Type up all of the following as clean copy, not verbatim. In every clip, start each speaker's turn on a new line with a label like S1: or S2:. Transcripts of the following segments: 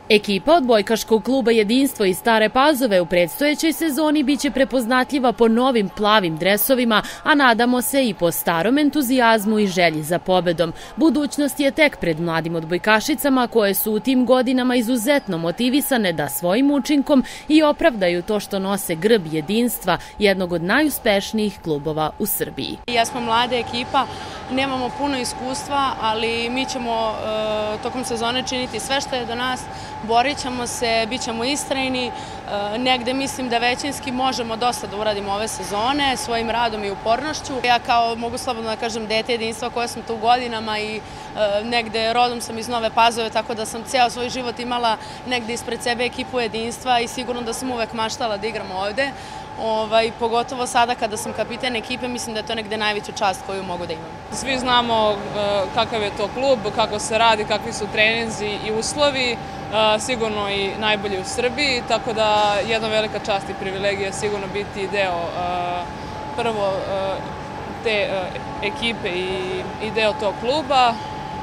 S1: Ekipa odbojkaškog kluba Jedinstvo iz Stare Pazove u predstojećoj sezoni biće prepoznatljiva po novim plavim dresovima, a nadamo se i po starom entuzijazmu i želji za pobedom. Budućnost je tek pred mladim odbojkašicama koje su u tim godinama izuzetno motivisane da svojim učinkom i opravdaju to što nose grb Jedinstva, jednog od najuspešnijih klubova u Srbiji.
S2: Ja smo mlada ekipa, nemamo puno iskustva, ali mi ćemo tokom sezone činiti sve što je do nas, borit ćemo se, bit ćemo istrajni, negde mislim da većinski možemo dosta da uradimo ove sezone svojim radom i upornošću. Ja kao, mogu slobodno da kažem, dete Jedinstva koje sam tu godinama i negde rodom sam iz Nove Pazove, tako da sam ceo svoj život imala negde ispred sebe ekipu Jedinstva i sigurno da sam uvek maštala da igram ovde. Pogotovo sada kada sam kapiten ekipe, mislim da je to negde najveća čast koju mogu da imam.
S3: Svi znamo kakav je to klub, kako se radi, kakvi su treninzi i uslovi, sigurno i najbolji u Srbiji, tako da jedna velika čast i privilegija sigurno biti deo prvo te ekipe i deo tog kluba.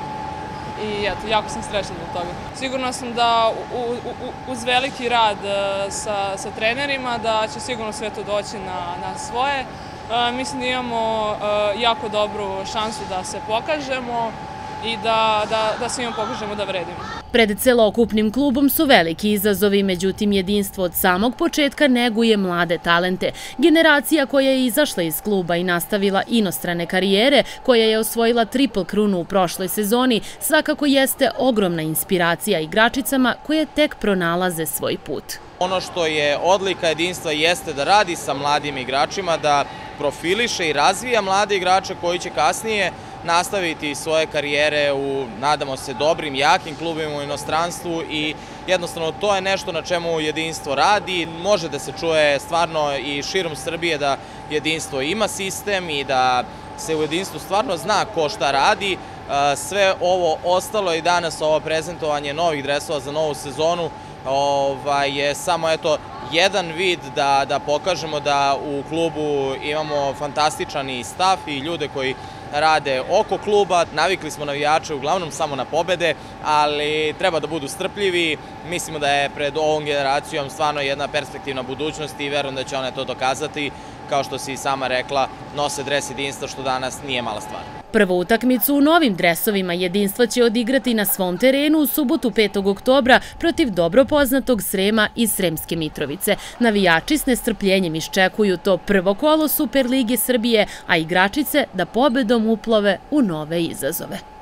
S3: I eto, jako sam srećna zbog toga. Sigurna sam da uz veliki rad sa trenerima da će sigurno sve to doći na svoje. Mislim da imamo jako dobru šansu da se pokažemo i da svima pokažemo da vredimo.
S1: Pred celokupnim klubom su veliki izazovi, međutim Jedinstvo od samog početka neguje mlade talente. Generacija koja je izašla iz kluba i nastavila inostrane karijere, koja je osvojila triple krunu u prošloj sezoni, svakako jeste ogromna inspiracija igračicama koje tek pronalaze svoj put.
S4: Ono što je odlika Jedinstva jeste da radi sa mladim igračima, da profiliše i razvija mlade igrače koji će kasnije nastaviti svoje karijere u, nadamo se, dobrim, jakim klubima u inostranstvu i jednostavno to je nešto na čemu Jedinstvo radi. Može da se čuje stvarno i širom Srbije da Jedinstvo ima sistem i da se u Jedinstvu stvarno zna ko šta radi. Sve ovo ostalo i danas ovo prezentovanje novih dresova za novu sezonu je samo jedan vid da pokažemo da u klubu imamo fantastičan i staf i ljude koji rade oko kluba. Navikli smo navijače uglavnom samo na pobede, ali treba da budu strpljivi. Mislimo da je pred ovom generacijom stvarno jedna perspektivna budućnost i verujem da će one to dokazati. Kao što si i sama rekla, nose dres Jedinstva, što danas nije mala stvar.
S1: Prvu utakmicu u novim dresovima Jedinstva će odigrati na svom terenu u subotu 5. oktobra protiv dobro poznatog Srema iz Sremske Mitrovice. Navijači s nestrpljenjem iščekuju to prvo kolo Superlige Srbije, a igračice da pobedom uplove u nove izazove.